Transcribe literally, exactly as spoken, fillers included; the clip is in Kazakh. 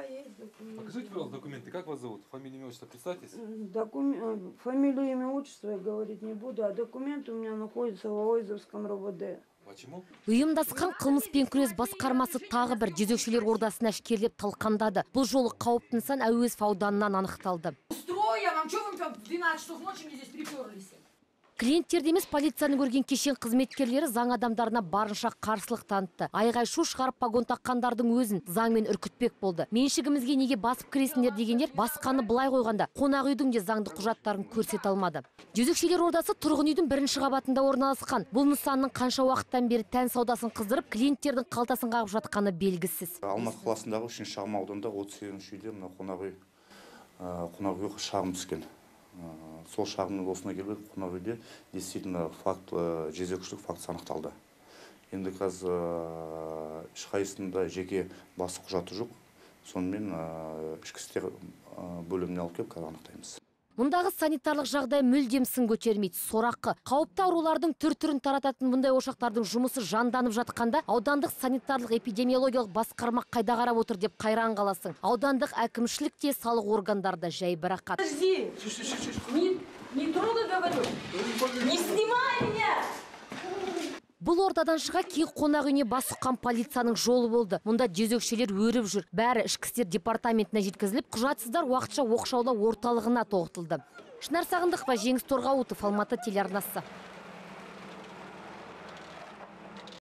Да, есть документы. Покажите, пожалуйста, документы. Как вас зовут? Фамилия, имя, отчество, представьтесь. Докум... Фамилию, имя, отчество я говорить не буду, а документы у меня находятся в Алойзовском РОВД. Почему? Ұйымдасқан қылмыспен күрес басқармасы тағы бір жезөкшелер ордасын әшкерлеп талқандады. Бұл жолы қауіпті нысан Әуезов ауданынан анықталды. Устроя вам, что вы там в двенадцать часов ночи мне здесь приперлись? Клиенттерді емес полицияны көрген кешен қызметкерлері заң адамдарына барынша қарсылық танытты. Айғай-шу шығарып погон таққандардың өзін заңмен үркітпек болды. Меншігімізге неге басып кіресіңдер дегендер басқаны былай қойғанда қонақ үйдің де заңды құжаттарын көрсете алмады. Жезөкшелер ордасы тұрғын үйдің бірінші қабатында орналасқан. Бұл нысанның қанша уақыттан бері тән саудасын қыздырып, клиенттердің қалтасын қағып жатқаны белгісіз. Алматы қаласындағы үшінші шағын ауданында отыз сегізінші үйде мына қонақ үй қонақ үй шағым түскен. Сол шағымның осына келіп қонақ үйде действительно факт жезөкшелік фактісі анықталды. Енді қазір ешқайсысында жеке басы құжаты жоқ. Сонымен ішкі істер бөліміне алып келіп қазір анықтаймыз. Мұндағы санитарлық жағдай мүлдем сын көтермейді. Сорақы. Қауіпті аурулардың түр-түрін тарататын мұндай ошақтардың жұмысы жанданып жатқанда, аудандық санитарлық эпидемиологиялық басқарма қайда қарап отыр деп қайран қаласың. Аудандық әкімшілік те, салық органдарда жай бірақат. Подожди, не, не трогай, говорю, не снимай меня! Бұл ортадан шыға кейін қонақ үйіне бас сұққан полицияның жолы болды. Мұнда жезөкшелер өріп жүр. Бәрі ішкі істер департаментіне жеткізіліп, құжатсыздар уақытша оқшаулау орталығына тоғытылды. Шынар Сағындықова, Жеңіс Торғауытов, Алматы телеарнасы.